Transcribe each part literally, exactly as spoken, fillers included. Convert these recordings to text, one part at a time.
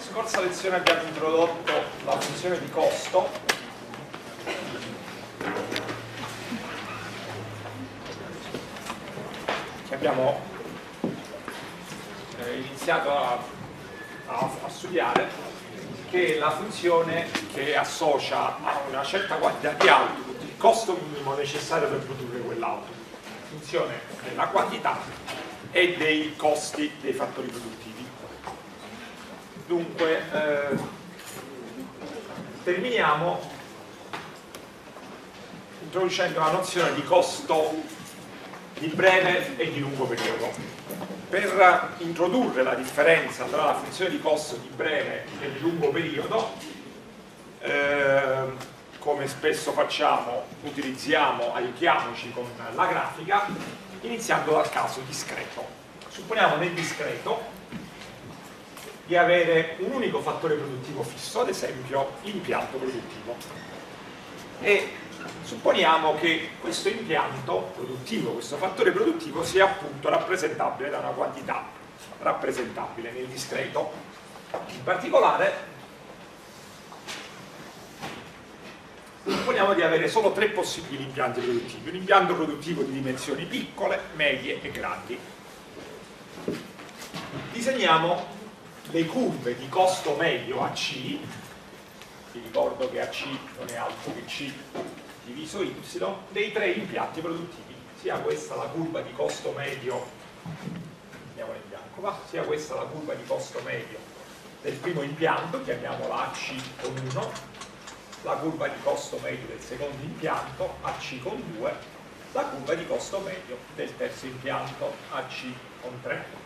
scorsa lezione abbiamo introdotto la funzione di costo. Che abbiamo eh, iniziato a, a, a studiare, che è la funzione che associa a una certa quantità di output il costo minimo necessario per produrre quell'output, funzione della quantità e dei costi dei fattori produttivi. Dunque, eh, terminiamo introducendo la nozione di costo di breve e di lungo periodo. Per introdurre la differenza tra la funzione di costo di breve e di lungo periodo, eh, come spesso facciamo, utilizziamo, aiutiamoci con la grafica, iniziando dal caso discreto. Supponiamo nel discreto di avere un unico fattore produttivo fisso, ad esempio l'impianto produttivo, e supponiamo che questo impianto produttivo, questo fattore produttivo sia appunto rappresentabile da una quantità rappresentabile nel discreto. In particolare supponiamo di avere solo tre possibili impianti produttivi: un impianto produttivo di dimensioni piccole, medie e grandi. Disegniamo le curve di costo medio A C, vi ricordo che A C non è altro che C diviso Y, dei tre impianti produttivi, sia questa la curva di costo medio, andiamola in bianco, va? Sia questa la curva di costo medio del primo impianto, chiamiamola A C con uno, la curva di costo medio del secondo impianto, A C con due, la curva di costo medio del terzo impianto, A C con tre.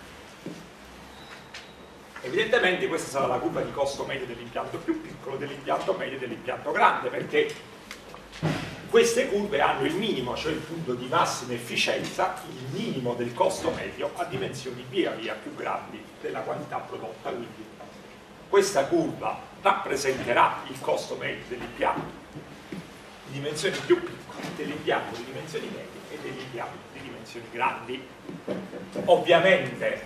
Evidentemente questa sarà la curva di costo medio dell'impianto più piccolo, dell'impianto medio e dell'impianto grande, perché queste curve hanno il minimo, cioè il punto di massima efficienza, il minimo del costo medio a dimensioni via via più grandi della quantità prodotta. Quindi questa curva rappresenterà il costo medio dell'impianto di dimensioni più piccole, dell'impianto di dimensioni medie e degli impianti di dimensioni grandi. Ovviamente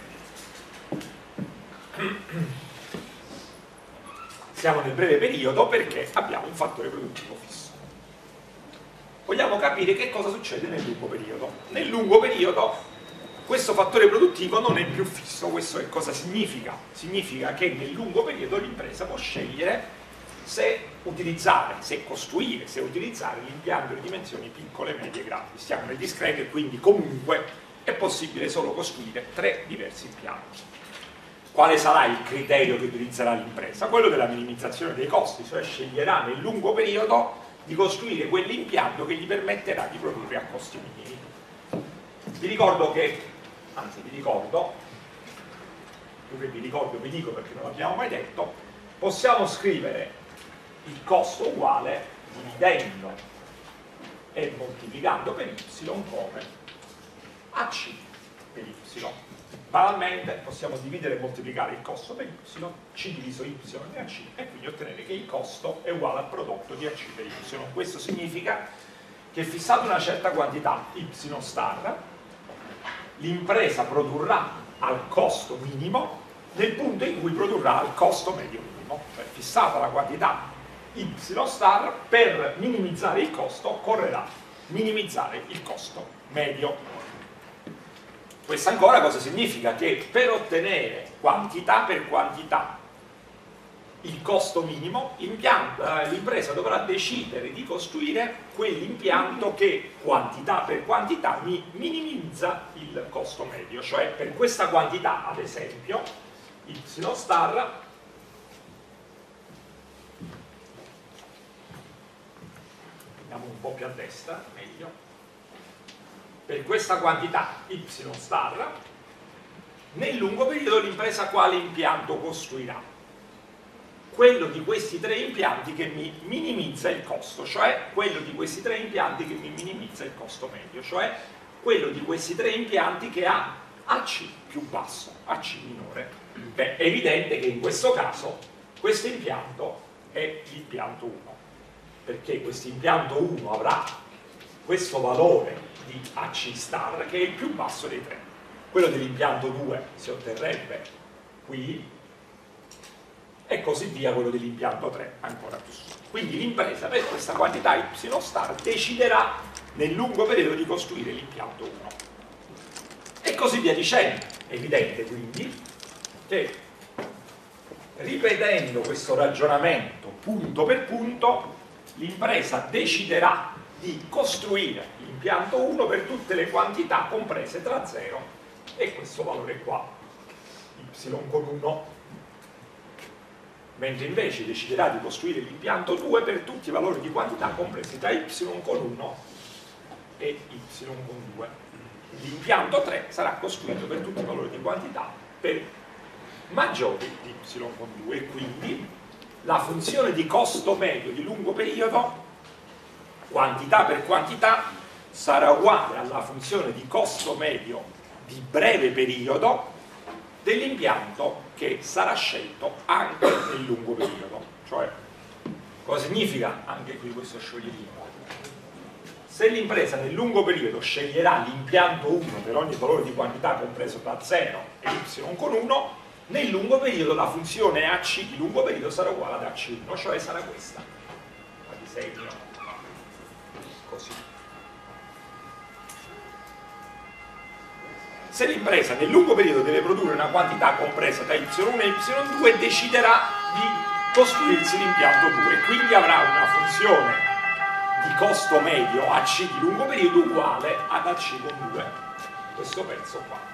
siamo nel breve periodo perché abbiamo un fattore produttivo fisso. Vogliamo capire che cosa succede nel lungo periodo. Nel lungo periodo questo fattore produttivo non è più fisso. Questo che cosa significa? Significa che nel lungo periodo l'impresa può scegliere se utilizzare, se costruire, se utilizzare l'impianto di dimensioni piccole, medie e grandi. Stiamo nel discreto e quindi comunque è possibile solo costruire tre diversi impianti. Quale sarà il criterio che utilizzerà l'impresa? Quello della minimizzazione dei costi, cioè sceglierà nel lungo periodo di costruire quell'impianto che gli permetterà di produrre a costi minimi. Vi ricordo che, anzi vi ricordo, più che vi ricordo vi dico perché non l'abbiamo mai detto, possiamo scrivere il costo uguale dividendo e moltiplicando per y come A C per y. Banalmente possiamo dividere e moltiplicare il costo per y, C diviso y è A C, e quindi ottenere che il costo è uguale al prodotto di A C per y. Questo significa che fissata una certa quantità y star, l'impresa produrrà al costo minimo nel punto in cui produrrà al costo medio minimo. Cioè fissata la quantità y star, per minimizzare il costo occorrerà minimizzare il costo medio. Questo ancora cosa significa? Che per ottenere quantità per quantità il costo minimo, l'impresa dovrà decidere di costruire quell'impianto che quantità per quantità mi minimizza il costo medio. Cioè per questa quantità, ad esempio, y star, andiamo un po' più a destra, meglio. Per questa quantità y star, nel lungo periodo l'impresa quale impianto costruirà? Quello di questi tre impianti che mi minimizza il costo, cioè quello di questi tre impianti che mi minimizza il costo medio, cioè quello di questi tre impianti che ha A C più basso, A C minore. Beh, è evidente che in questo caso questo impianto è l'impianto uno, perché questo impianto uno avrà questo valore di A C star che è il più basso dei tre. Quello dell'impianto due si otterrebbe qui, e così via quello dell'impianto tre, ancora più su. Quindi l'impresa per questa quantità Y star deciderà nel lungo periodo di costruire l'impianto uno. E così via dicendo. È evidente quindi che, ripetendo questo ragionamento punto per punto, l'impresa deciderà di costruire l'impianto uno per tutte le quantità comprese tra zero e questo valore qua, y con uno, mentre invece deciderà di costruire l'impianto due per tutti i valori di quantità compresi tra y con uno e y con due. L'impianto tre sarà costruito per tutti i valori di quantità per maggiori di y con due, e quindi la funzione di costo medio di lungo periodo, quantità per quantità, sarà uguale alla funzione di costo medio di breve periodo dell'impianto che sarà scelto anche nel lungo periodo. Cioè, cosa significa anche qui questo scioglierino? Se l'impresa nel lungo periodo sceglierà l'impianto uno per ogni valore di quantità compreso tra zero e y con uno, nel lungo periodo la funzione A C di lungo periodo sarà uguale ad A C uno, cioè sarà questa. La disegno così. Se l'impresa nel lungo periodo deve produrre una quantità compresa tra y uno e y due, deciderà di costruirsi l'impianto due, quindi avrà una funzione di costo medio A C di lungo periodo uguale ad A C con due, questo pezzo qua.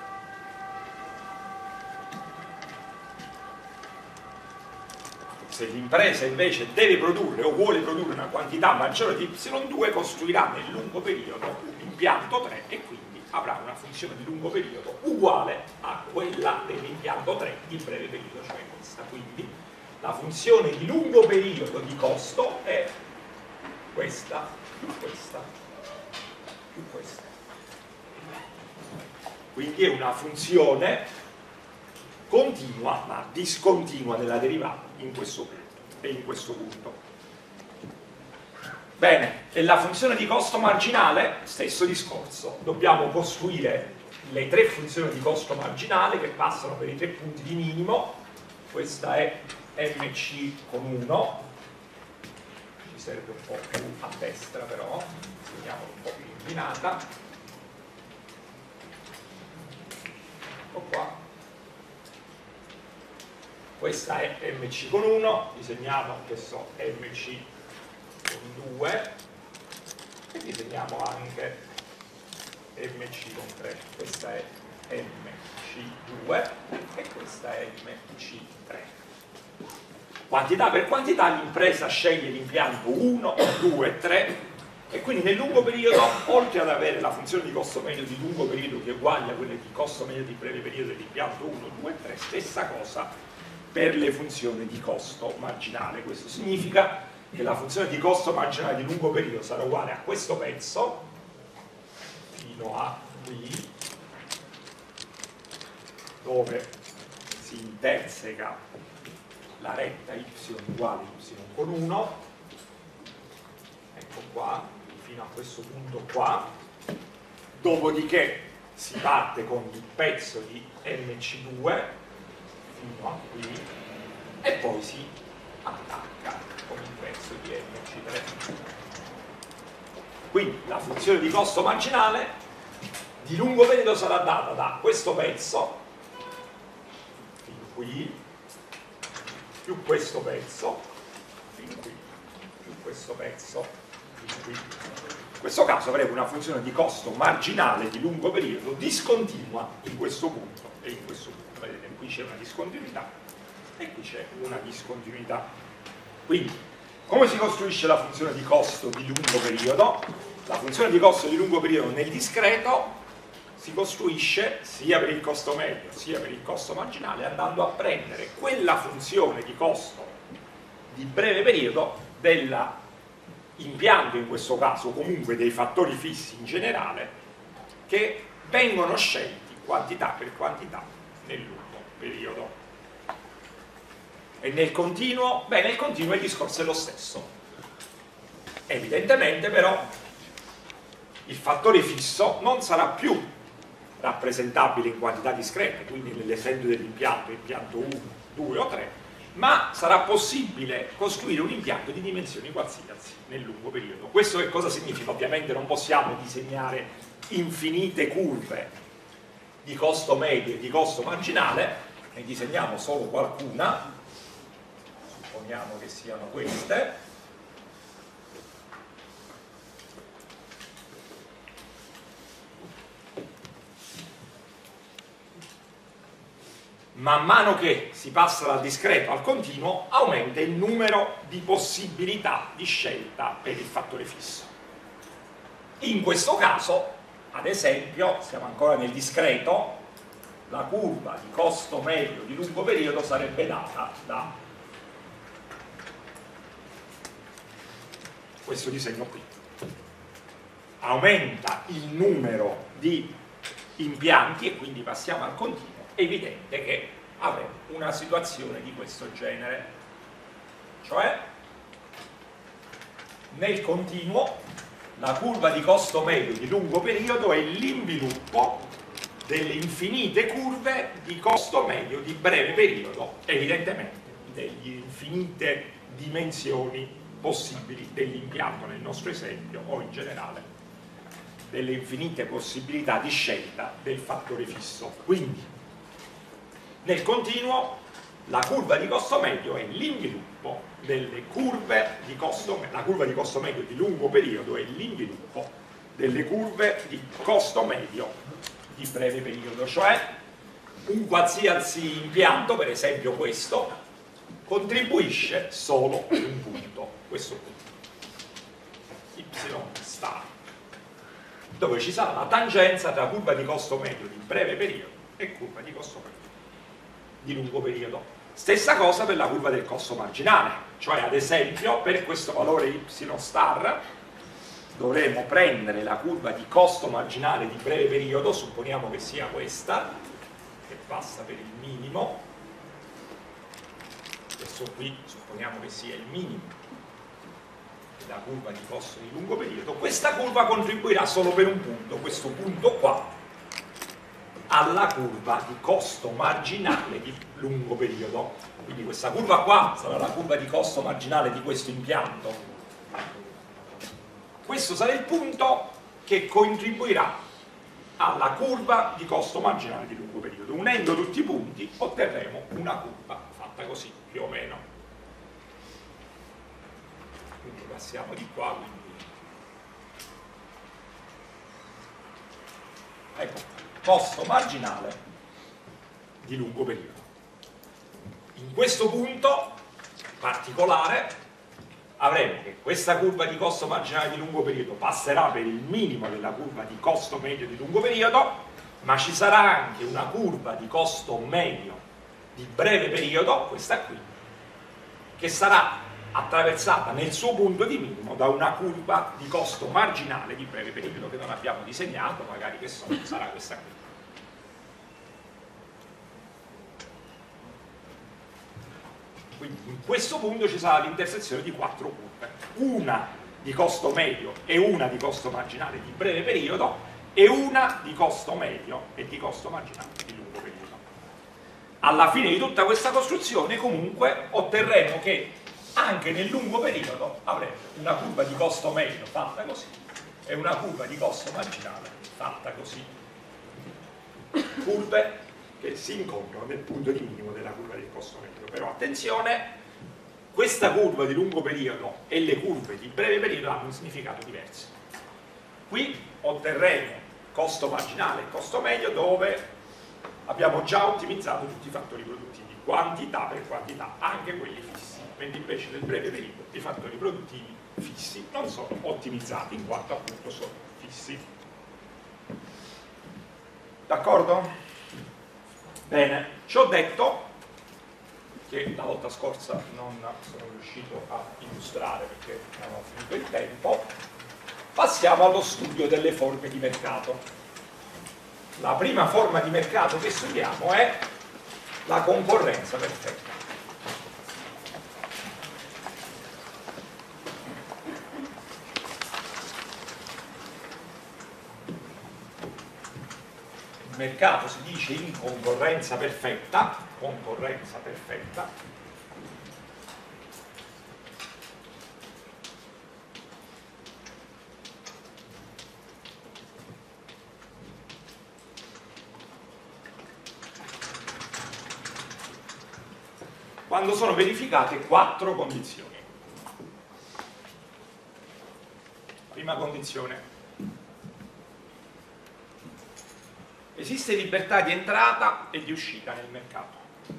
Se l'impresa invece deve produrre o vuole produrre una quantità maggiore di y due, costruirà nel lungo periodo l'impianto tre e quindi avrà una funzione di lungo periodo uguale a quella dell'impianto tre di breve periodo, cioè questa. Quindi la funzione di lungo periodo di costo è questa più questa più questa. Quindi è una funzione continua ma discontinua nella derivata in questo punto e in questo punto. Bene, e la funzione di costo marginale, stesso discorso, dobbiamo costruire le tre funzioni di costo marginale che passano per i tre punti di minimo. Questa è mc con uno, ci serve un po' più a destra però, segniamo un po' più inclinata, ecco qua. Questa è mc con uno, disegniamo, che so, mc con due e disegniamo anche mc con tre. Questa è mc due e questa è mc tre. Quantità per quantità l'impresa sceglie l'impianto uno, due, tre e quindi nel lungo periodo, oltre ad avere la funzione di costo medio di lungo periodo che è uguale a quella di costo medio di breve periodo dell'impianto uno, due, tre, stessa cosa per le funzioni di costo marginale. Questo significa che la funzione di costo marginale di lungo periodo sarà uguale a questo pezzo fino a qui, dove si interseca la retta y uguale y con uno, ecco qua, fino a questo punto qua, dopodiché si parte con il pezzo di mc due fino a qui e poi si attacca con il pezzo di mc tre. Quindi la funzione di costo marginale di lungo periodo sarà data da questo pezzo fino qui più questo pezzo fin qui più questo pezzo fin qui. In questo caso avremo una funzione di costo marginale di lungo periodo discontinua in questo punto e in questo punto. Vedete, qui c'è una discontinuità e qui c'è una discontinuità. Quindi, come si costruisce la funzione di costo di lungo periodo? La funzione di costo di lungo periodo nel discreto si costruisce sia per il costo medio sia per il costo marginale andando a prendere quella funzione di costo di breve periodo dell'impianto, in questo caso comunque dei fattori fissi in generale, che vengono scelti quantità per quantità nel lungo periodo. E nel continuo? Beh, nel continuo il discorso è lo stesso. Evidentemente però il fattore fisso non sarà più rappresentabile in quantità discrete, quindi nell'esempio dell'impianto, impianto uno, due o tre, ma sarà possibile costruire un impianto di dimensioni qualsiasi nel lungo periodo. Questo che cosa significa? Ovviamente non possiamo disegnare infinite curve di costo medio e di costo marginale, ne disegniamo solo qualcuna, supponiamo che siano queste. Man mano che si passa dal discreto al continuo, aumenta il numero di possibilità di scelta per il fattore fisso. In questo caso, ad esempio, siamo ancora nel discreto, la curva di costo medio di lungo periodo sarebbe data da questo disegno qui. Aumenta il numero di impianti e quindi passiamo al continuo. È evidente che avremo una situazione di questo genere, cioè nel continuo la curva di costo medio di lungo periodo è l'inviluppo delle infinite curve di costo medio di breve periodo, evidentemente delle infinite dimensioni possibili dell'impianto nel nostro esempio, o in generale delle infinite possibilità di scelta del fattore fisso. Quindi nel continuo la curva di costo medio è l'inviluppo delle curve di costo medio, la curva di costo medio di lungo periodo è l'inviluppo delle curve di costo medio di breve periodo, cioè un qualsiasi impianto, per esempio questo, contribuisce solo per un punto, questo punto, y star, dove ci sarà la tangenza tra curva di costo medio di breve periodo e curva di costo medio di lungo periodo. Stessa cosa per la curva del costo marginale, cioè ad esempio per questo valore y star dovremo prendere la curva di costo marginale di breve periodo, supponiamo che sia questa, che passa per il minimo, questo qui supponiamo che sia il minimo della curva di costo di lungo periodo. Questa curva contribuirà solo per un punto, questo punto qua, alla curva di costo marginale di lungo periodo. Quindi questa curva qua sarà la curva di costo marginale di questo impianto. Questo sarà il punto che contribuirà alla curva di costo marginale di lungo periodo. Unendo tutti i punti otterremo una curva fatta così, più o meno. Quindi passiamo di qua, quindi ecco, costo marginale di lungo periodo. In questo punto particolare avremo che questa curva di costo marginale di lungo periodo passerà per il minimo della curva di costo medio di lungo periodo, ma ci sarà anche una curva di costo medio di breve periodo, questa qui, che sarà attraversata nel suo punto di minimo da una curva di costo marginale di breve periodo che non abbiamo disegnato, magari che so, sarà questa qui. Quindi in questo punto ci sarà l'intersezione di quattro curve, una di costo medio e una di costo marginale di breve periodo e una di costo medio e di costo marginale di lungo periodo. Alla fine di tutta questa costruzione comunque otterremo che anche nel lungo periodo avremo una curva di costo medio fatta così e una curva di costo marginale fatta così. Curve che si incontrano nel punto di minimo della curva del costo medio. Però attenzione, questa curva di lungo periodo e le curve di breve periodo hanno un significato diverso. Qui otterremo costo marginale e costo medio dove abbiamo già ottimizzato tutti i fattori produttivi, quantità per quantità, anche quelli fissi, mentre invece nel breve periodo i fattori produttivi fissi non sono ottimizzati in quanto appunto sono fissi. D'accordo? Bene, ci ho detto che la volta scorsa non sono riuscito a illustrare perché non ho finito il tempo. Passiamo allo studio delle forme di mercato. La prima forma di mercato che studiamo è la concorrenza perfetta. Il mercato si dice in concorrenza perfetta, concorrenza perfetta, quando sono verificate quattro condizioni. Prima condizione: esiste libertà di entrata e di uscita nel mercato.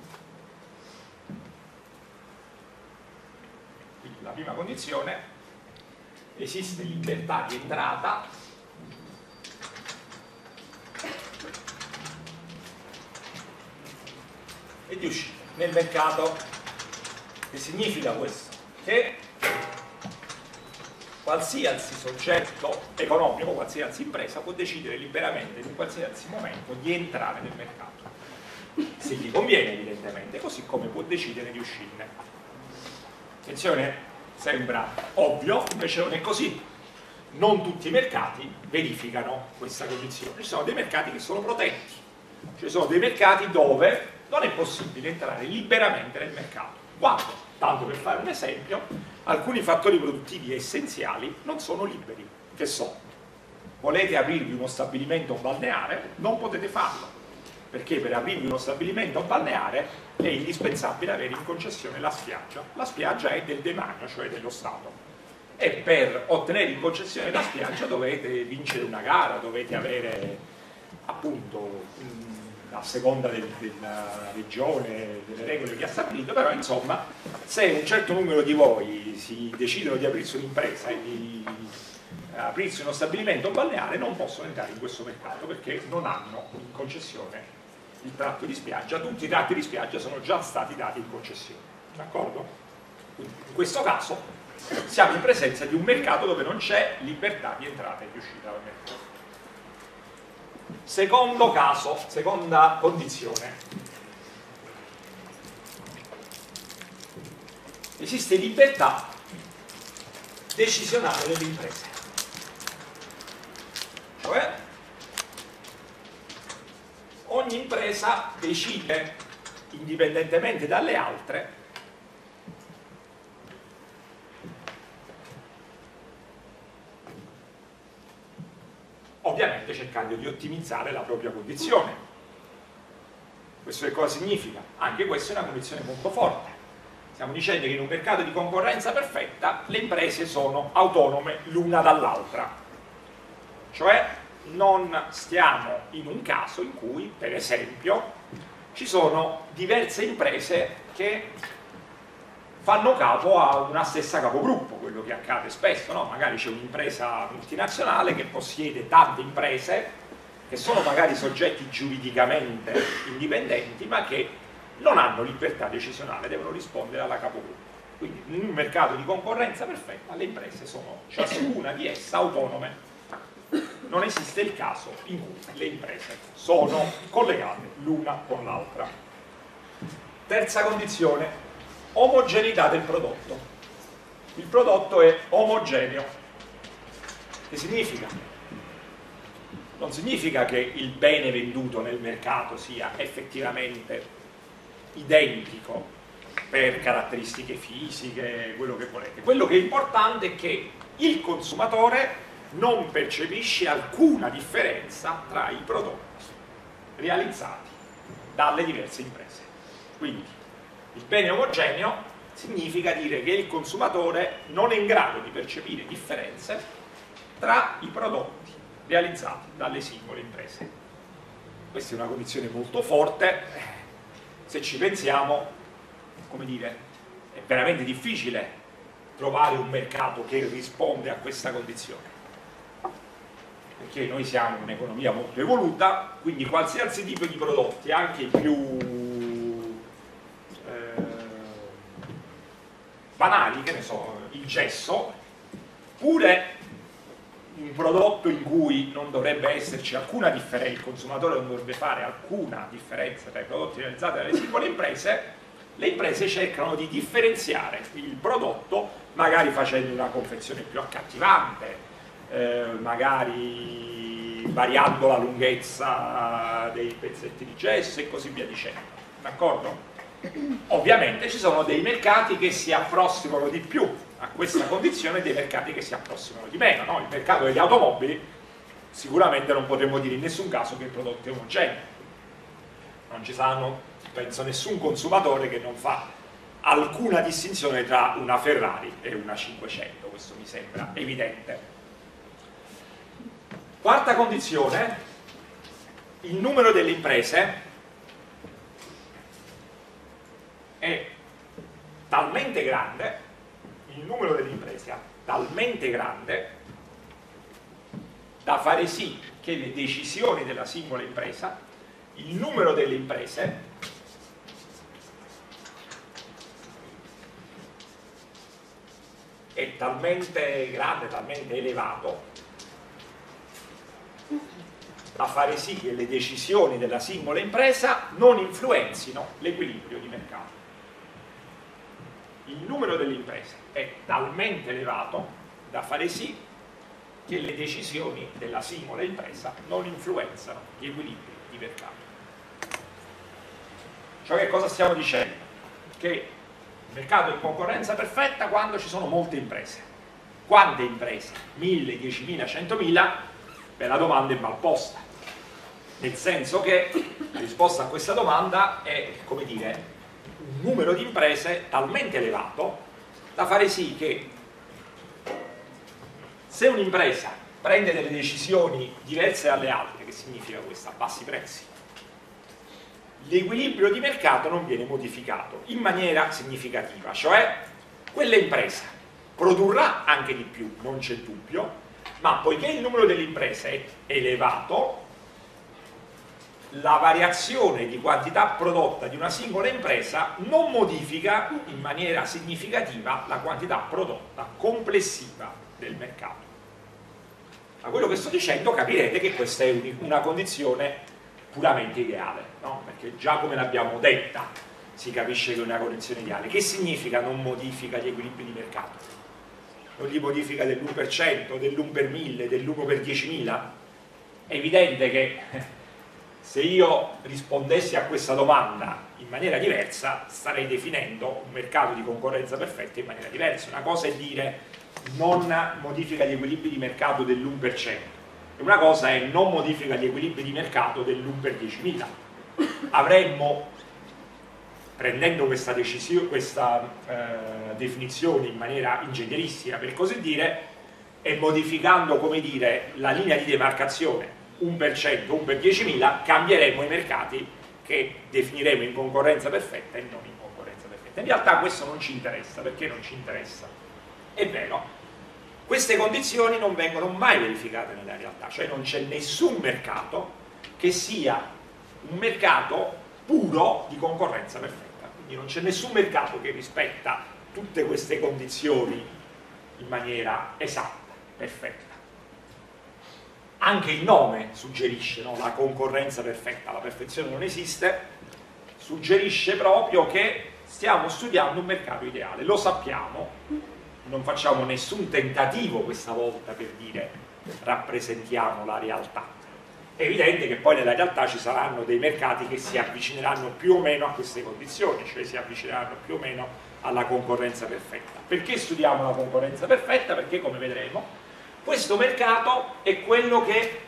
Quindi la prima condizione: esiste libertà di entrata e di uscita nel mercato. Che significa questo? Che qualsiasi soggetto economico, qualsiasi impresa può decidere liberamente in un qualsiasi momento di entrare nel mercato, se gli conviene evidentemente, così come può decidere di uscirne. Attenzione, sembra ovvio, invece non è così. Non tutti i mercati verificano questa condizione. Ci sono dei mercati che sono protetti, ci sono dei mercati dove non è possibile entrare liberamente nel mercato. Quando, tanto per fare un esempio, alcuni fattori produttivi essenziali non sono liberi. Che so, volete aprirvi uno stabilimento balneare, non potete farlo, perché per aprirvi uno stabilimento balneare è indispensabile avere in concessione la spiaggia. La spiaggia è del demanio, cioè dello Stato, e per ottenere in concessione la spiaggia dovete vincere una gara, dovete avere appunto a seconda del, della regione, delle regole che ha stabilito, però insomma se un certo numero di voi si decidono di aprirsi un'impresa e di aprirsi uno stabilimento balneare, non possono entrare in questo mercato perché non hanno in concessione il tratto di spiaggia. Tutti i tratti di spiaggia sono già stati dati in concessione, d'accordo? Quindi in questo caso siamo in presenza di un mercato dove non c'è libertà di entrata e di uscita dal mercato. Secondo caso, seconda condizione: esiste libertà decisionale delle imprese, cioè ogni impresa decide indipendentemente dalle altre ovviamente cercando di ottimizzare la propria condizione. Questo che cosa significa? Anche questa è una condizione molto forte. Stiamo dicendo che in un mercato di concorrenza perfetta le imprese sono autonome l'una dall'altra, cioè non stiamo in un caso in cui, per esempio, ci sono diverse imprese che fanno capo a una stessa capogruppo, quello che accade spesso, no? Magari c'è un'impresa multinazionale che possiede tante imprese che sono magari soggetti giuridicamente indipendenti ma che non hanno libertà decisionale, devono rispondere alla capogruppo. Quindi in un mercato di concorrenza perfetta le imprese sono ciascuna di esse autonome, non esiste il caso in cui le imprese sono collegate l'una con l'altra. Terza condizione: omogeneità del prodotto. Il prodotto è omogeneo. Che significa? Non significa che il bene venduto nel mercato sia effettivamente identico per caratteristiche fisiche, quello che volete. Quello che è importante è che il consumatore non percepisce alcuna differenza tra i prodotti realizzati dalle diverse imprese. Quindi il bene omogeneo significa dire che il consumatore non è in grado di percepire differenze tra i prodotti realizzati dalle singole imprese. Questa è una condizione molto forte. Se ci pensiamo, come dire, è veramente difficile trovare un mercato che risponde a questa condizione, perché noi siamo un'economia molto evoluta, quindi qualsiasi tipo di prodotti, anche i più banali, che ne so, il gesso, pure un prodotto in cui non dovrebbe esserci alcuna differenza, il consumatore non dovrebbe fare alcuna differenza tra i prodotti realizzati dalle singole imprese, le imprese cercano di differenziare il prodotto magari facendo una confezione più accattivante, eh, magari variando la lunghezza dei pezzetti di gesso e così via dicendo, d'accordo? Ovviamente ci sono dei mercati che si approssimano di più a questa condizione e dei mercati che si approssimano di meno, no? Il mercato degli automobili sicuramente non potremmo dire in nessun caso che il prodotto è omogeneo, non ci saranno, penso, nessun consumatore che non fa alcuna distinzione tra una Ferrari e una cinquecento, questo mi sembra evidente. Quarta condizione, il numero delle imprese è talmente grande, il numero delle imprese è talmente grande da fare sì che le decisioni della singola impresa, il numero delle imprese è talmente grande, talmente elevato da fare sì che le decisioni della singola impresa non influenzino l'equilibrio di mercato. Il numero delle imprese è talmente elevato da fare sì che le decisioni della singola impresa non influenzano gli equilibri di mercato. Cioè, che cosa stiamo dicendo? Che il mercato è in concorrenza perfetta quando ci sono molte imprese. Quante imprese? mille, diecimila, centomila? Beh, la domanda è mal posta. Nel senso che la risposta a questa domanda è, come dire, un numero di imprese talmente elevato da fare sì che se un'impresa prende delle decisioni diverse dalle altre, che significa questo? A bassi prezzi, l'equilibrio di mercato non viene modificato in maniera significativa, cioè quell'impresa produrrà anche di più, non c'è dubbio, ma poiché il numero delle imprese è elevato, la variazione di quantità prodotta di una singola impresa non modifica in maniera significativa la quantità prodotta complessiva del mercato. Da quello che sto dicendo capirete che questa è una condizione puramente ideale, no? Perché già come l'abbiamo detta si capisce che è una condizione ideale. Che significa non modifica gli equilibri di mercato? Non li modifica dell'uno per cento, dell'uno per mille, dell'uno per diecimila? È evidente che se io rispondessi a questa domanda in maniera diversa starei definendo un mercato di concorrenza perfetta in maniera diversa. Una cosa è dire non modifica gli equilibri di mercato dell'uno per cento e una cosa è non modifica gli equilibri di mercato dell'uno per diecimila. Avremmo, prendendo questa, questa eh, definizione in maniera ingegneristica per così dire e modificando, come dire, la linea di demarcazione uno per cento, uno per diecimila, cambieremo i mercati che definiremo in concorrenza perfetta e non in concorrenza perfetta. In realtà questo non ci interessa. Perché non ci interessa? È vero, queste condizioni non vengono mai verificate nella realtà, cioè non c'è nessun mercato che sia un mercato puro di concorrenza perfetta, quindi non c'è nessun mercato che rispetta tutte queste condizioni in maniera esatta, perfetta. Anche il nome suggerisce, no? La concorrenza perfetta, la perfezione non esiste, suggerisce proprio che stiamo studiando un mercato ideale, lo sappiamo, non facciamo nessun tentativo questa volta per dire rappresentiamo la realtà. È evidente che poi nella realtà ci saranno dei mercati che si avvicineranno più o meno a queste condizioni, cioè si avvicineranno più o meno alla concorrenza perfetta. Perché studiamo la concorrenza perfetta? Perché, come vedremo, questo mercato è quello che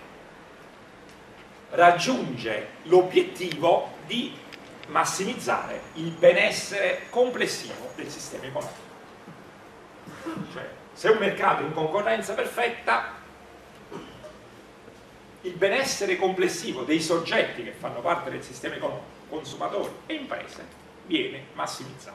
raggiunge l'obiettivo di massimizzare il benessere complessivo del sistema economico. Cioè, se un mercato è in concorrenza perfetta, il benessere complessivo dei soggetti che fanno parte del sistema economico, consumatori e imprese, viene massimizzato.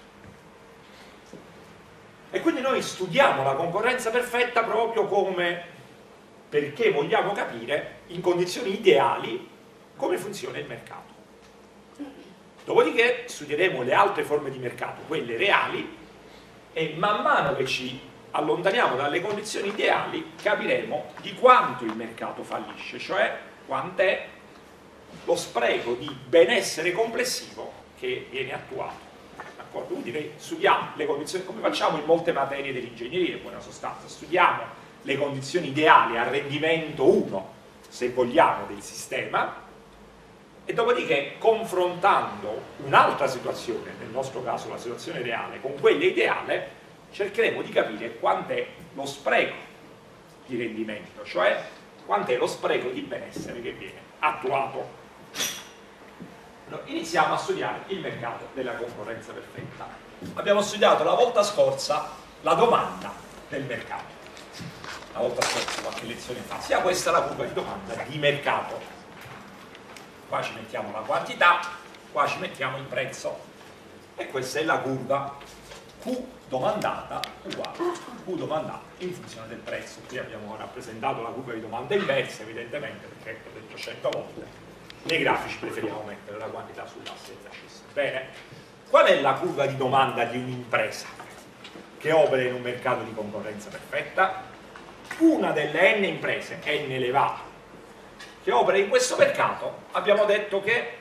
E quindi noi studiamo la concorrenza perfetta proprio come perché vogliamo capire in condizioni ideali come funziona il mercato. Dopodiché studieremo le altre forme di mercato, quelle reali, e man mano che ci allontaniamo dalle condizioni ideali capiremo di quanto il mercato fallisce, cioè quant'è lo spreco di benessere complessivo che viene attuato. D'accordo? Quindi noi studiamo le condizioni, come facciamo in molte materie dell'ingegneria, in buona sostanza, studiamo le condizioni ideali a rendimento uno, se vogliamo, del sistema, e dopodiché confrontando un'altra situazione, nel nostro caso la situazione reale, con quella ideale, cercheremo di capire quant'è lo spreco di rendimento, cioè quant'è lo spreco di benessere che viene attuato. Allora, iniziamo a studiare il mercato della concorrenza perfetta. Abbiamo studiato la volta scorsa la domanda del mercato. La volta scorsa, qualche lezione fa, sia questa la curva di domanda di mercato. Qua ci mettiamo la quantità, qua ci mettiamo il prezzo. E questa è la curva Q domandata uguale Q domandata in funzione del prezzo. Qui abbiamo rappresentato la curva di domanda inversa, evidentemente, perché l'ho detto cento volte. Nei grafici preferiamo mettere la quantità sull'asse dell'asse. Bene, qual è la curva di domanda di un'impresa che opera in un mercato di concorrenza perfetta? Una delle n imprese, n elevato, che opera in questo mercato, abbiamo detto che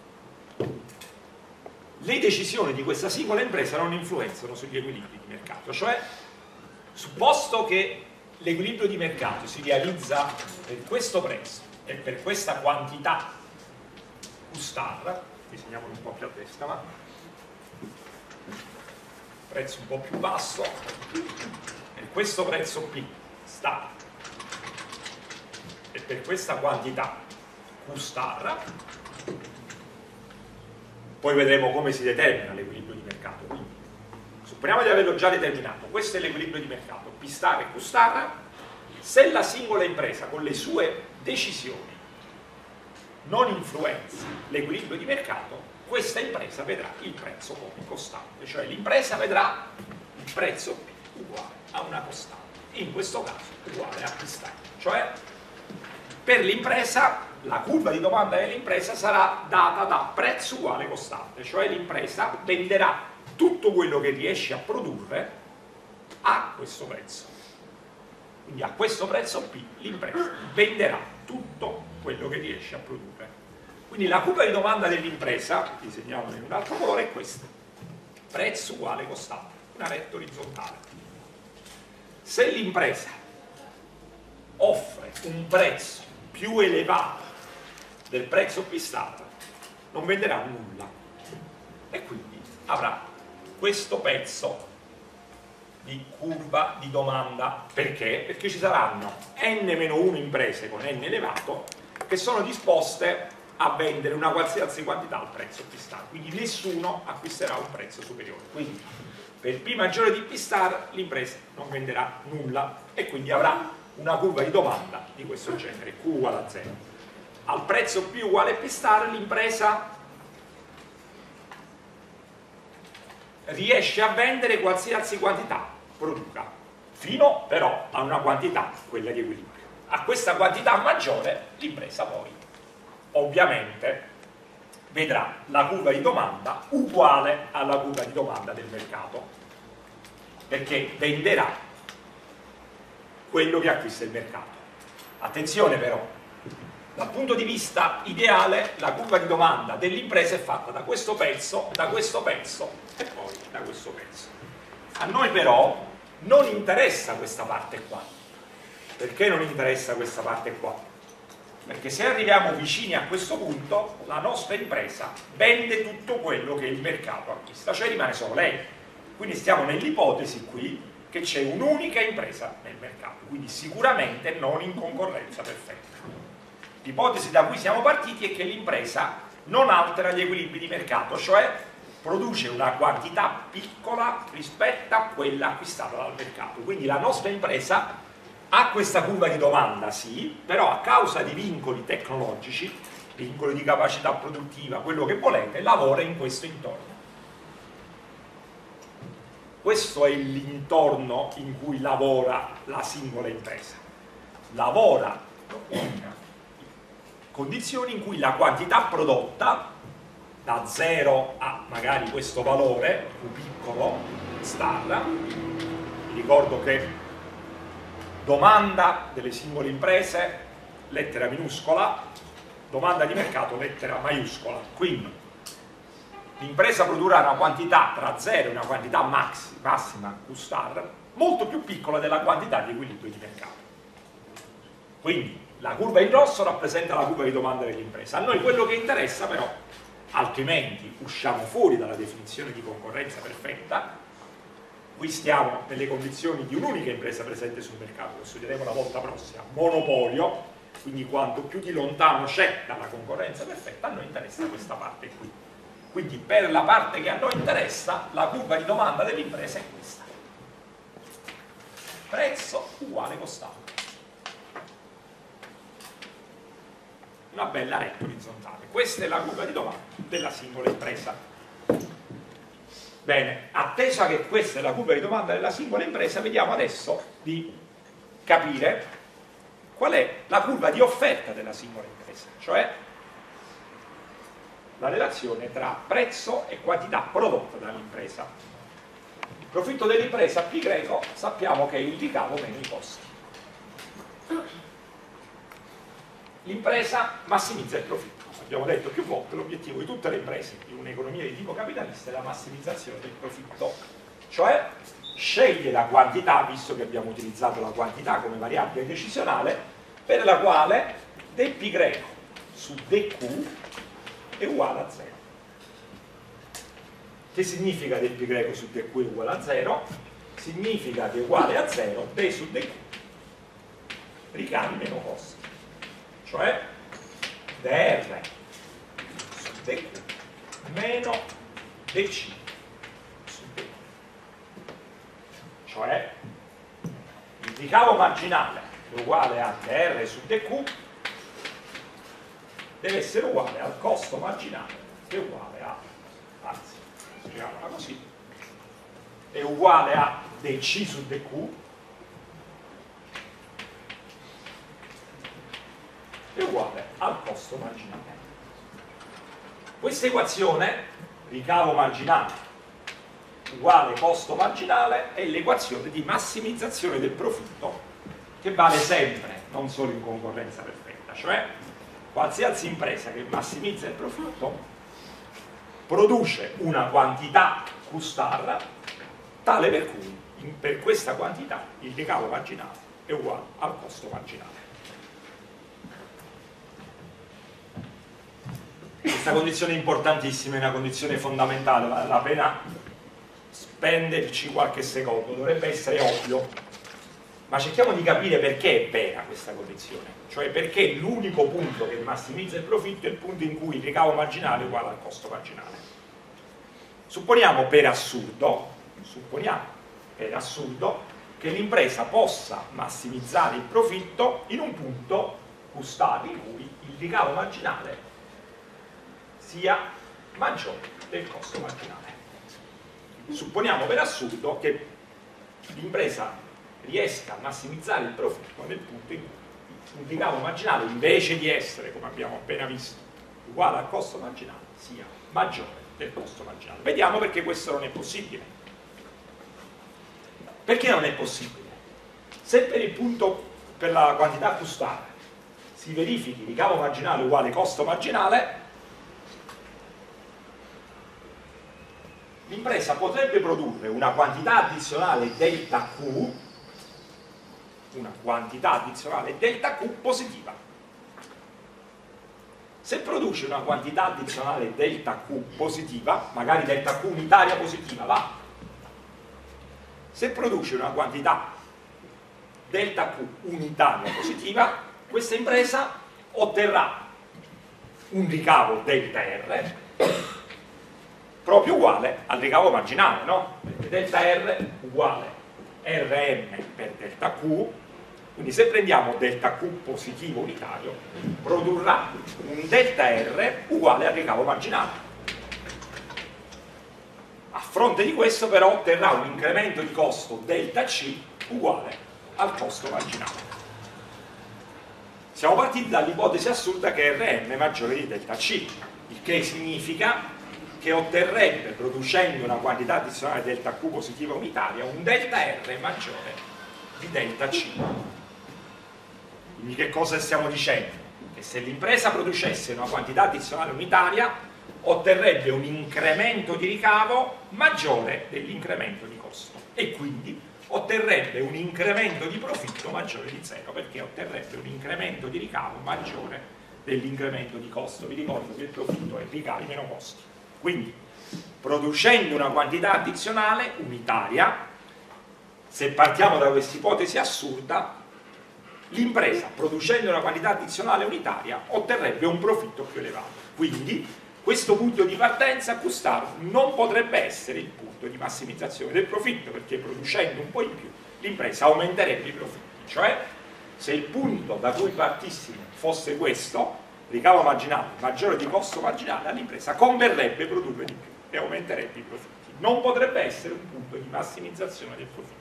le decisioni di questa singola impresa non influenzano sugli equilibri di mercato, cioè supposto che l'equilibrio di mercato si realizza per questo prezzo e per questa quantità Q star, disegniamolo un po' più a destra, ma prezzo un po' più basso, e questo prezzo P star e per questa quantità Q star, poi vedremo come si determina l'equilibrio di mercato. Quindi, supponiamo di averlo già determinato, questo è l'equilibrio di mercato, P star e Q star. Se la singola impresa con le sue decisioni non influenza l'equilibrio di mercato, questa impresa vedrà il prezzo come costante, cioè l'impresa vedrà il prezzo P uguale a una costante, in questo caso uguale a P star, cioè per l'impresa la curva di domanda dell'impresa sarà data da prezzo uguale costante, cioè l'impresa venderà tutto quello che riesce a produrre a questo prezzo. Quindi a questo prezzo P l'impresa venderà tutto quello che riesce a produrre. Quindi la curva di domanda dell'impresa, disegniamola in un altro colore, è questa. Prezzo uguale costante, una retta orizzontale. Se l'impresa offre un prezzo più elevato del prezzo P star, non venderà nulla e quindi avrà questo pezzo di curva di domanda. Perché? Perché ci saranno n meno uno imprese con n elevato che sono disposte a vendere una qualsiasi quantità al prezzo P star, quindi nessuno acquisterà un prezzo superiore. Quindi per P maggiore di P star l'impresa non venderà nulla e quindi avrà una curva di domanda di questo genere, Q uguale a zero. Al prezzo P uguale a P star l'impresa riesce a vendere qualsiasi quantità produca, fino però a una quantità, quella di equilibrio. A questa quantità maggiore l'impresa poi ovviamente vedrà la curva di domanda uguale alla curva di domanda del mercato, perché venderà quello che acquista il mercato. Attenzione però, dal punto di vista ideale la curva di domanda dell'impresa è fatta da questo pezzo, da questo pezzo e poi da questo pezzo. A noi però non interessa questa parte qua. Perché non interessa questa parte qua? Perché se arriviamo vicini a questo punto la nostra impresa vende tutto quello che il mercato acquista, cioè rimane solo lei. Quindi stiamo nell'ipotesi qui che c'è un'unica impresa nel mercato, quindi sicuramente non in concorrenza perfetta. L'ipotesi da cui siamo partiti è che l'impresa non altera gli equilibri di mercato, cioè produce una quantità piccola rispetto a quella acquistata dal mercato. Quindi la nostra impresa ha questa curva di domanda, sì, però a causa di vincoli tecnologici, vincoli di capacità produttiva, quello che volete, lavora in questo intorno. Questo è l'intorno in cui lavora la singola impresa. Lavora in condizioni in cui la quantità prodotta da zero a magari questo valore più piccolo, star, vi ricordo che domanda delle singole imprese, lettera minuscola, domanda di mercato, lettera maiuscola. Quindi l'impresa produrrà una quantità tra zero e una quantità maxi, massima Q star molto più piccola della quantità di equilibrio di mercato. Quindi la curva in rosso rappresenta la curva di domanda dell'impresa. A noi quello che interessa però, altrimenti usciamo fuori dalla definizione di concorrenza perfetta, qui stiamo nelle condizioni di un'unica impresa presente sul mercato, lo studieremo la volta prossima, monopolio, quindi quanto più di lontano c'è dalla concorrenza perfetta, a noi interessa questa parte qui. Quindi per la parte che a noi interessa, la curva di domanda dell'impresa è questa. Prezzo uguale costante. Una bella retta orizzontale. Questa è la curva di domanda della singola impresa. Bene, attesa che questa è la curva di domanda della singola impresa, vediamo adesso di capire qual è la curva di offerta della singola impresa, cioè la relazione tra prezzo e quantità prodotta dall'impresa. Il profitto dell'impresa P greco sappiamo che è il ricavo meno i costi. L'impresa massimizza il profitto. Abbiamo detto più volte, l'obiettivo di tutte le imprese in un'economia di tipo capitalista è la massimizzazione del profitto, cioè sceglie la quantità, visto che abbiamo utilizzato la quantità come variabile decisionale, per la quale dP greco su dQ è uguale a zero. Che significa dP greco su dQ è uguale a zero? Significa che è uguale a zero d su dQ, ricavi meno costi, cioè dr su dq meno dc su dq, cioè il ricavo marginale è uguale a dr su dq deve essere uguale al costo marginale che è uguale a, anzi, scriviamola così, è uguale a dc su dq è uguale al costo marginale. Questa equazione, ricavo marginale uguale costo marginale, è l'equazione di massimizzazione del profitto che vale sempre, non solo in concorrenza perfetta, cioè qualsiasi impresa che massimizza il profitto produce una quantità Q star tale per cui per questa quantità il ricavo marginale è uguale al costo marginale. Questa condizione è importantissima, è una condizione fondamentale, vale la pena spenderci qualche secondo, dovrebbe essere ovvio, ma cerchiamo di capire perché è vera questa condizione, cioè perché l'unico punto che massimizza il profitto è il punto in cui il ricavo marginale è uguale al costo marginale. Supponiamo per assurdo, supponiamo per assurdo che l'impresa possa massimizzare il profitto in un punto Q star in cui il ricavo marginale sia maggiore del costo marginale. Supponiamo per assurdo che l'impresa riesca a massimizzare il profitto nel punto in cui il ricavo marginale, invece di essere, come abbiamo appena visto, uguale al costo marginale, sia maggiore del costo marginale. Vediamo perché questo non è possibile. Perché non è possibile? Se per il punto, per la quantità Q star si verifichi ricavo marginale uguale costo marginale, l'impresa potrebbe produrre una quantità addizionale delta Q, una quantità addizionale delta Q positiva. Se produce una quantità addizionale delta Q positiva, magari delta Q unitaria positiva, va. Se produce una quantità delta Q unitaria positiva, questa impresa otterrà un ricavo delta R proprio uguale al ricavo marginale, no? Perché delta R uguale Rm per delta Q, quindi se prendiamo delta Q positivo unitario, produrrà un delta R uguale al ricavo marginale. A fronte di questo però otterrà un incremento di costo delta C uguale al costo marginale. Siamo partiti dall'ipotesi assurda che Rm è maggiore di delta C, il che significa che otterrebbe, producendo una quantità addizionale delta Q positiva unitaria, un delta R maggiore di delta C. Quindi che cosa stiamo dicendo? Che se l'impresa producesse una quantità addizionale unitaria, otterrebbe un incremento di ricavo maggiore dell'incremento di costo e quindi otterrebbe un incremento di profitto maggiore di zero, perché otterrebbe un incremento di ricavo maggiore dell'incremento di costo. Vi ricordo che il profitto è ricavi meno costi. Quindi, producendo una quantità addizionale unitaria, se partiamo da questa ipotesi assurda, l'impresa, producendo una quantità addizionale unitaria, otterrebbe un profitto più elevato. Quindi questo punto di partenza Q star non potrebbe essere il punto di massimizzazione del profitto, perché producendo un po' in più l'impresa aumenterebbe i profitti. Cioè, se il punto da cui partissimo fosse questo, ricavo marginale maggiore di costo marginale, all'impresa converrebbe produrre di più e aumenterebbe i profitti. Non potrebbe essere un punto di massimizzazione del profitto.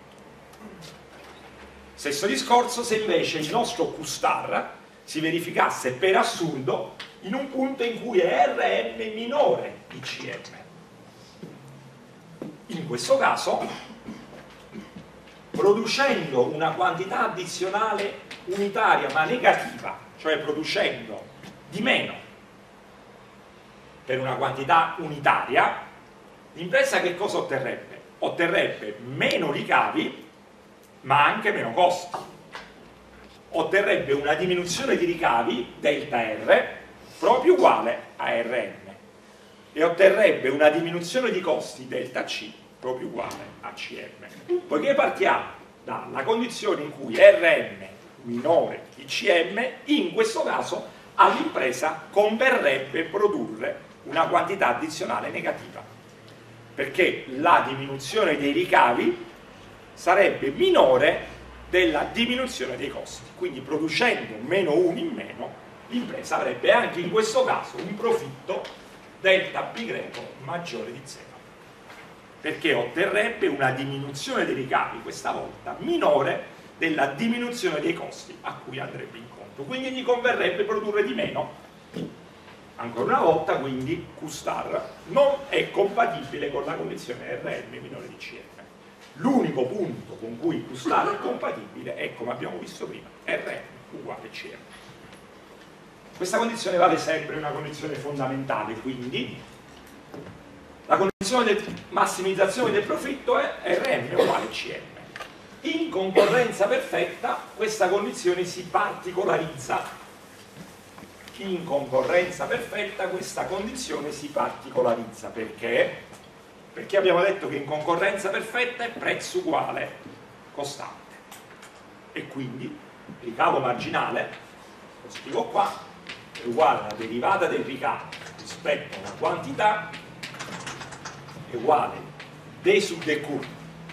Stesso discorso se invece il nostro Q star si verificasse per assurdo in un punto in cui è R M minore di C M. In questo caso, producendo una quantità addizionale unitaria ma negativa, cioè producendo di meno per una quantità unitaria, l'impresa che cosa otterrebbe? Otterrebbe meno ricavi ma anche meno costi. Otterrebbe una diminuzione di ricavi, delta R, proprio uguale a R M, e otterrebbe una diminuzione di costi, delta C, proprio uguale a C M. Poiché partiamo dalla condizione in cui R M minore di C M, in questo caso all'impresa converrebbe produrre una quantità addizionale negativa, perché la diminuzione dei ricavi sarebbe minore della diminuzione dei costi. Quindi producendo meno uno in meno, l'impresa avrebbe anche in questo caso un profitto delta B greco maggiore di zero, perché otterrebbe una diminuzione dei ricavi, questa volta minore della diminuzione dei costi a cui andrebbe incontro. Quindi gli converrebbe produrre di meno. Ancora una volta, quindi, Q star non è compatibile con la condizione R M minore di C M. L'unico punto con cui Q star è compatibile è, come abbiamo visto prima, R M uguale C M. Questa condizione vale sempre una condizione fondamentale, quindi la condizione di massimizzazione del profitto è R M uguale C M. In concorrenza perfetta questa condizione si particolarizza. In concorrenza perfetta questa condizione si particolarizza perché? Perché abbiamo detto che in concorrenza perfetta è prezzo uguale costante, e quindi ricavo marginale, lo scrivo qua, è uguale alla derivata del ricavo rispetto alla quantità, è uguale D sub dQ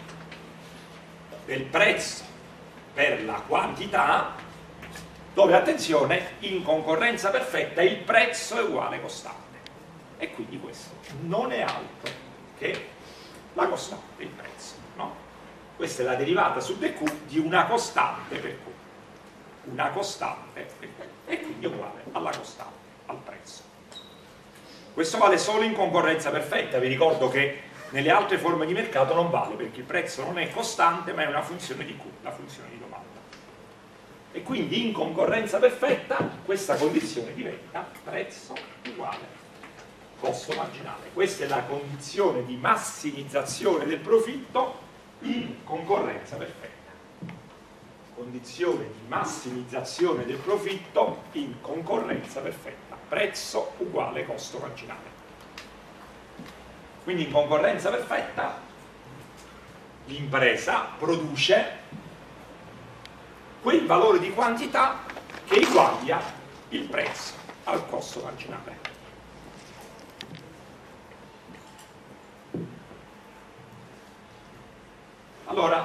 del prezzo per la quantità, dove, attenzione, in concorrenza perfetta il prezzo è uguale costante, e quindi questo non è altro che la costante, il prezzo, no? Questa è la derivata su dQ di una costante per Q, una costante per Q, e quindi è uguale alla costante, al prezzo. Questo vale solo in concorrenza perfetta. Vi ricordo che nelle altre forme di mercato non vale, perché il prezzo non è costante ma è una funzione di Q, la funzione di domanda. E quindi in concorrenza perfetta questa condizione diventa prezzo uguale costo marginale. Questa è la condizione di massimizzazione del profitto in concorrenza perfetta. Condizione di massimizzazione del profitto in concorrenza perfetta. Prezzo uguale costo marginale. Quindi in concorrenza perfetta l'impresa produce quel valore di quantità che eguaglia il prezzo al costo marginale. Allora,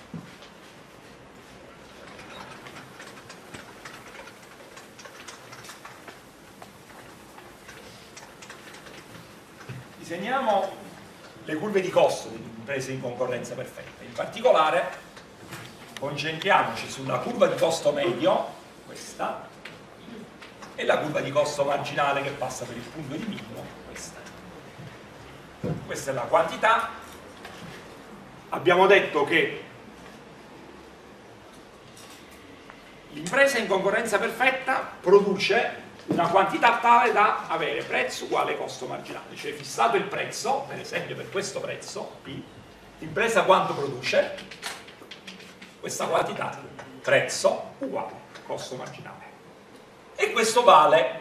disegniamo le curve di costo delle imprese in concorrenza perfetta. In particolare concentriamoci sulla curva di costo medio, questa, e la curva di costo marginale che passa per il punto di minimo, questa. Questa è la quantità. Abbiamo detto che l'impresa in concorrenza perfetta produce una quantità tale da avere prezzo uguale costo marginale, cioè fissato il prezzo, per esempio per questo prezzo P, l'impresa quanto produce? Questa quantità, prezzo uguale costo marginale. E questo vale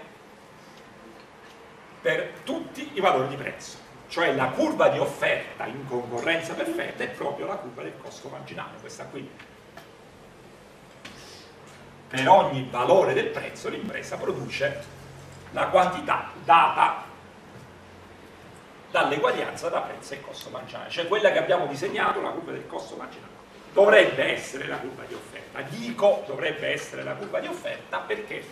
per tutti i valori di prezzo. Cioè la curva di offerta in concorrenza perfetta è proprio la curva del costo marginale, questa qui. per ogni valore del prezzo l'impresa produce la quantità data dall'eguaglianza tra prezzo e costo marginale, cioè quella che abbiamo disegnato, la curva del costo marginale. Dovrebbe essere la curva di offerta. Dico dovrebbe essere la curva di offerta perché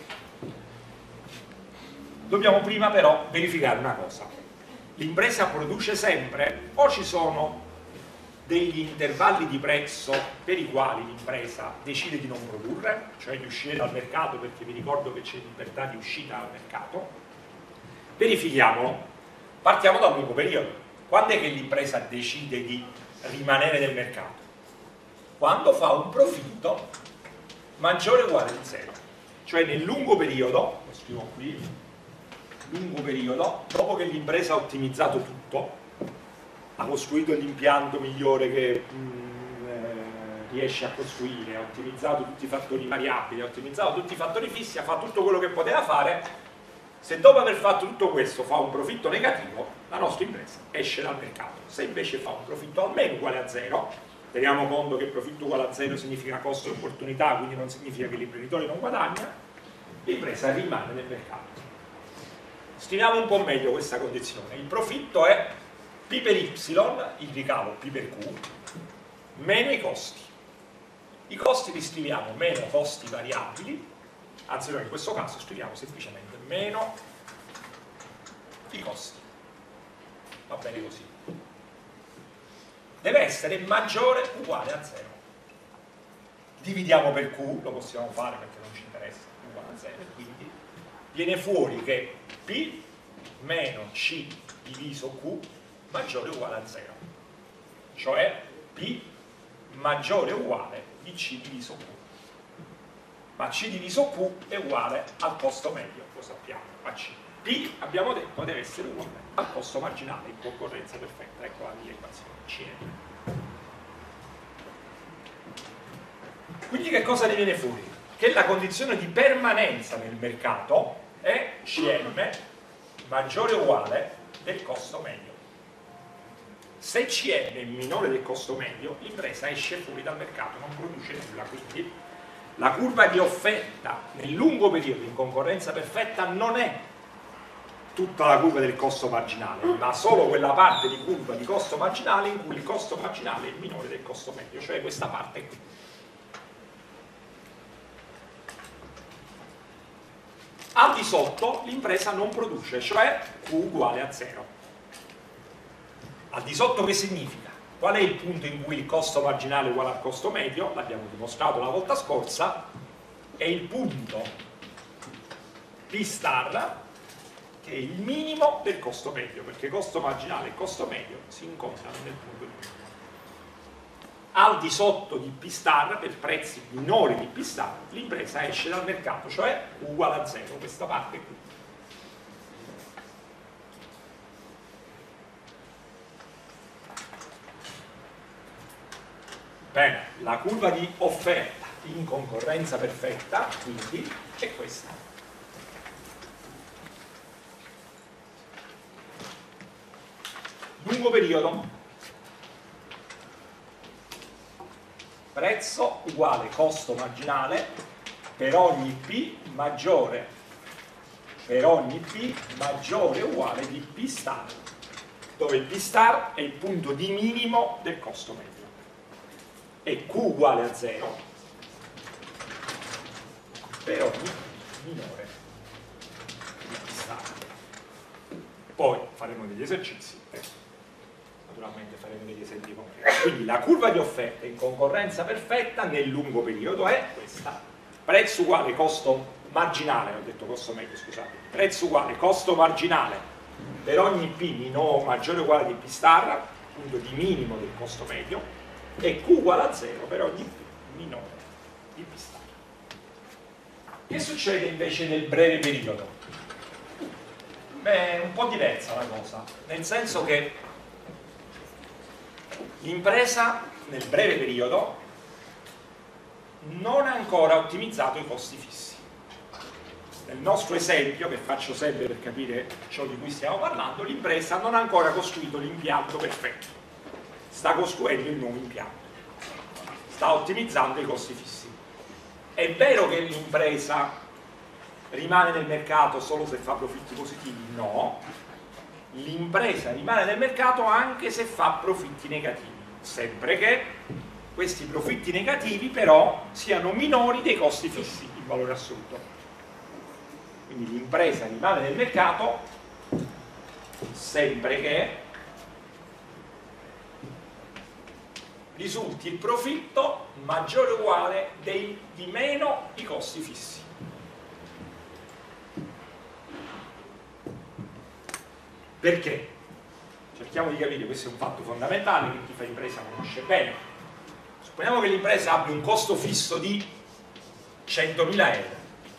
dobbiamo prima però verificare una cosa. L'impresa produce sempre o ci sono degli intervalli di prezzo per i quali l'impresa decide di non produrre, cioè di uscire dal mercato, perché vi ricordo che c'è libertà di uscita dal mercato. Verifichiamolo. Partiamo dal lungo periodo. Quando è che l'impresa decide di rimanere nel mercato? Quando fa un profitto maggiore o uguale a zero. Cioè nel lungo periodo, lo scrivo qui, lungo periodo, dopo che l'impresa ha ottimizzato tutto, ha costruito l'impianto migliore che mh, eh, riesce a costruire, ha ottimizzato tutti i fattori variabili, ha ottimizzato tutti i fattori fissi, ha fatto tutto quello che poteva fare. Se dopo aver fatto tutto questo fa un profitto negativo, la nostra impresa esce dal mercato. Se invece fa un profitto almeno uguale a zero, teniamo conto che profitto uguale a zero significa costo e opportunità, quindi non significa che l'imprenditore non guadagna, l'impresa rimane nel mercato. Stimiamo un po' meglio questa condizione. Il profitto è P per Y, il ricavo P per Q, meno i costi. I costi li scriviamo meno costi variabili, anzi noi in questo caso scriviamo semplicemente meno i costi. Va bene così. Deve essere maggiore o uguale a zero. Dividiamo per Q, lo possiamo fare perché non ci interessa, uguale a zero, quindi viene fuori che P meno C diviso Q maggiore o uguale a zero, cioè P maggiore o uguale di C diviso Q. Ma C diviso Q è uguale al costo medio, lo sappiamo, a C. P, abbiamo detto, deve essere uguale al costo marginale in concorrenza perfetta. Ecco la mia equazione, C M. Quindi che cosa ne viene fuori? Che la condizione di permanenza nel mercato è C M maggiore o uguale del costo medio. Se C M è minore del costo medio, l'impresa esce fuori dal mercato, non produce nulla. Quindi la curva di offerta nel lungo periodo in concorrenza perfetta non è tutta la curva del costo marginale, ma solo quella parte di curva di costo marginale in cui il costo marginale è minore del costo medio, cioè questa parte qui. Al di sotto l'impresa non produce, cioè Q uguale a zero. Al di sotto che significa? Qual è il punto in cui il costo marginale è uguale al costo medio? L'abbiamo dimostrato la volta scorsa, è il punto P star, che è il minimo del costo medio, perché costo marginale e costo medio si incontrano nel punto di minimo. Al di sotto di P star, per prezzi minori di P star, l'impresa esce dal mercato, cioè uguale a zero, questa parte qui. Bene, la curva di offerta in concorrenza perfetta, quindi, è questa. Lungo periodo. Prezzo uguale costo marginale per ogni P maggiore, per ogni P maggiore o uguale di P star, dove il P star è il punto di minimo del costo medio. E Q uguale a zero per ogni minore di P star. Poi faremo degli esercizi e naturalmente faremo degli esempi concreti. Quindi la curva di offerta in concorrenza perfetta nel lungo periodo è questa: prezzo uguale costo marginale, ho detto costo medio, scusate, prezzo uguale costo marginale per ogni P minore, maggiore o uguale di P star, punto di minimo del costo medio, e Q uguale a zero per ogni P minore di P star. Che succede invece nel breve periodo? Beh, è un po' diversa la cosa, nel senso che l'impresa nel breve periodo non ha ancora ottimizzato i costi fissi. Nel nostro esempio, che faccio sempre per capire ciò di cui stiamo parlando, l'impresa non ha ancora costruito l'impianto perfetto. Sta costruendo il nuovo impianto, sta ottimizzando i costi fissi È vero che l'impresa rimane nel mercato solo se fa profitti positivi? No, l'impresa rimane nel mercato anche se fa profitti negativi, sempre che questi profitti negativi però siano minori dei costi fissi in valore assoluto. Quindi l'impresa rimane nel mercato sempre che risulti il profitto maggiore o uguale dei, di meno i costi fissi. Perché? Cerchiamo di capire, questo è un fatto fondamentale che chi fa impresa conosce bene. Supponiamo che l'impresa abbia un costo fisso di centomila euro,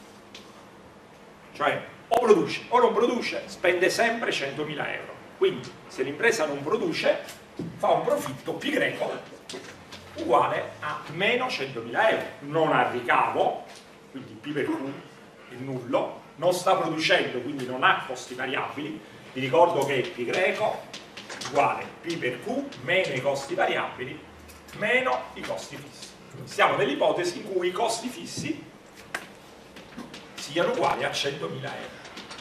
cioè o produce o non produce, spende sempre centomila euro. Quindi se l'impresa non produce fa un profitto pi greco uguale a meno centomila euro, non ha ricavo, quindi P per Q è nullo, non sta producendo, quindi non ha costi variabili. Vi ricordo che P greco uguale P per Q meno i costi variabili meno i costi fissi. Siamo nell'ipotesi in cui i costi fissi siano uguali a centomila euro.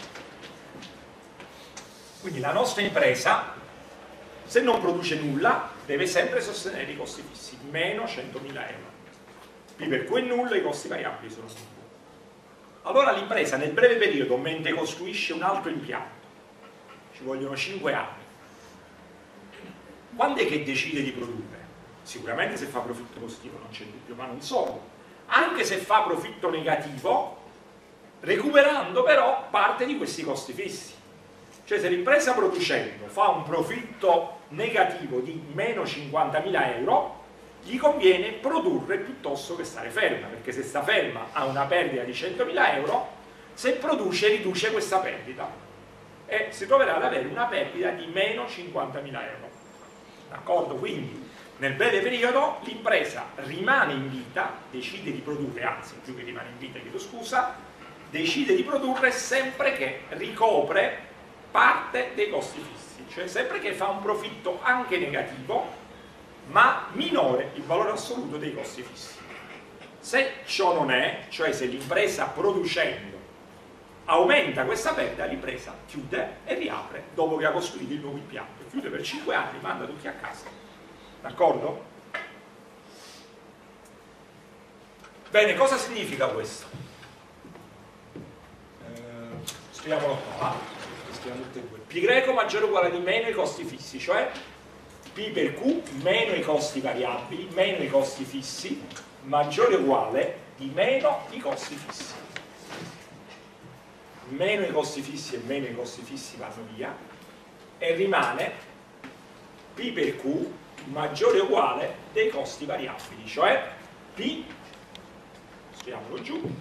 Quindi la nostra impresa, se non produce nulla, deve sempre sostenere i costi fissi, meno centomila euro. P per Q è nullo, i costi variabili sono nulli. Allora l'impresa nel breve periodo, mentre costruisce un altro impianto, ci vogliono cinque anni, quando è che decide di produrre? Sicuramente se fa profitto positivo, non c'è dubbio, ma non solo. Anche se fa profitto negativo, recuperando però parte di questi costi fissi. Cioè se l'impresa producendo fa un profitto negativo di meno cinquantamila euro, gli conviene produrre piuttosto che stare ferma, perché se sta ferma ha una perdita di centomila euro, se produce riduce questa perdita e si troverà ad avere una perdita di meno cinquantamila euro. D'accordo? Quindi nel breve periodo l'impresa rimane in vita, decide di produrre, anzi più che rimane in vita, chiedo scusa, decide di produrre sempre che ricopre parte dei costi fissi, cioè sempre che fa un profitto anche negativo ma minore il valore assoluto dei costi fissi. Se ciò non è, cioè se l'impresa producendo aumenta questa perdita, l'impresa chiude e riapre dopo che ha costruito il nuovo impianto, chiude per cinque anni, manda tutti a casa. D'accordo? Bene, cosa significa questo? Eh, scriviamolo qua, scriviamo tutte e due. Pi greco maggiore o uguale di meno i costi fissi, cioè P per Q meno i costi variabili, meno i costi fissi, maggiore o uguale di meno i costi fissi. Meno i costi fissi e meno i costi fissi vanno via e rimane P per Q maggiore o uguale dei costi variabili, cioè P, scriviamolo giù,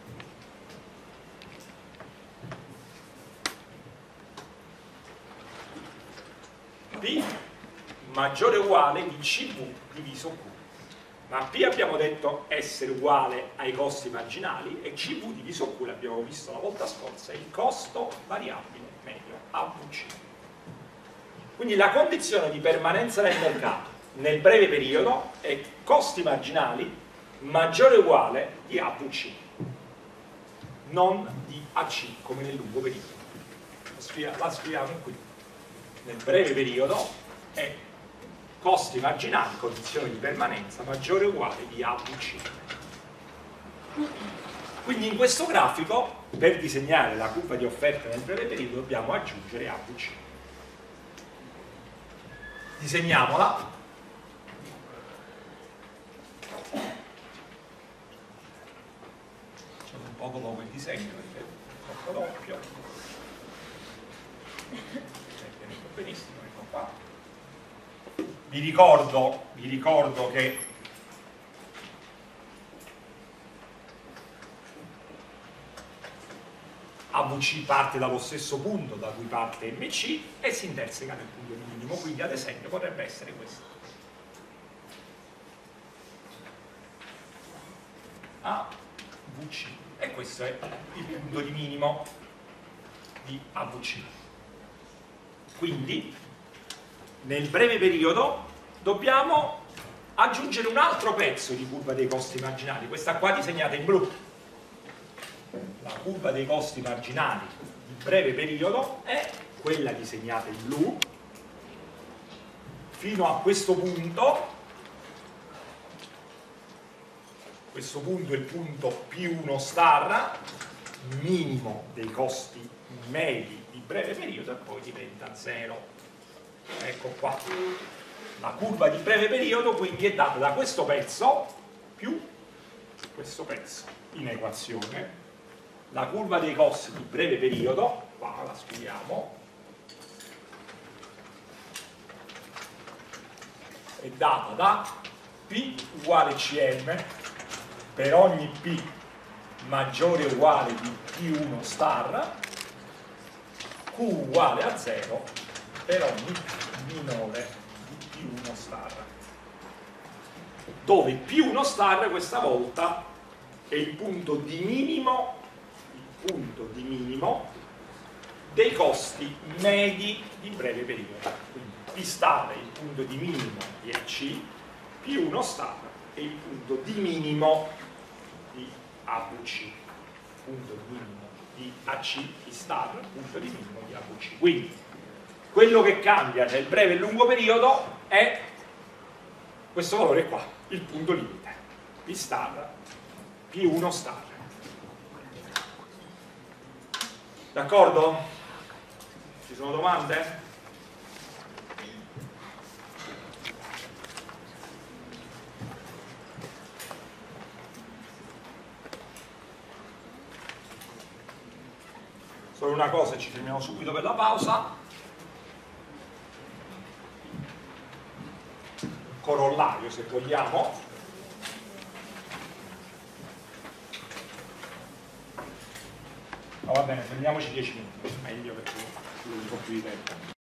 P maggiore o uguale di C V diviso Q. Ma P abbiamo detto essere uguale ai costi marginali e C V diviso Q, l'abbiamo visto la volta scorsa, è il costo variabile medio A V C. Quindi la condizione di permanenza nel mercato nel breve periodo è costi marginali maggiore o uguale di A V C, non di A C come nel lungo periodo. La scriviamo qui. Nel breve periodo è costi marginali, condizione di permanenza maggiore o uguale di A V C. Quindi in questo grafico, per disegnare la curva di offerta nel breve periodo, dobbiamo aggiungere A V C. Disegniamola. Facciamo un poco poco il disegno perché è troppo doppio. Benissimo, ecco qua. Vi ricordo, vi ricordo che A V C parte dallo stesso punto da cui parte M C e si interseca nel punto minimo, quindi ad esempio potrebbe essere questo. A V C, e questo è il punto di minimo di A V C. Quindi nel breve periodo dobbiamo aggiungere un altro pezzo di curva dei costi marginali, questa qua disegnata in blu. La curva dei costi marginali di breve periodo è quella disegnata in blu fino a questo punto. Questo punto è il punto P uno star, minimo dei costi medi di breve periodo, e poi diventa zero. Ecco qua. La curva di breve periodo quindi è data da questo pezzo più questo pezzo in equazione. La curva dei costi di breve periodo, qua la scriviamo, è data da P uguale C M per ogni P maggiore o uguale di P uno star, Q uguale a zero per ogni P minore di P uno star, dove P uno star questa volta è il punto di minimo, il punto di minimo dei costi medi di breve periodo. Quindi P star è il punto di minimo di A C, P uno star è il punto di minimo di A V C, punto di minimo di A C, P star, punto di minimo di A V C. Quindi quello che cambia nel breve e lungo periodo è questo valore qua, il punto limite, P star, P uno star. D'accordo? Ci sono domande? Solo una cosa, ci fermiamo subito per la pausa. Corollario, se vogliamo. No, va bene, fermiamoci dieci minuti, meglio perché ci vuole un po' più di tempo.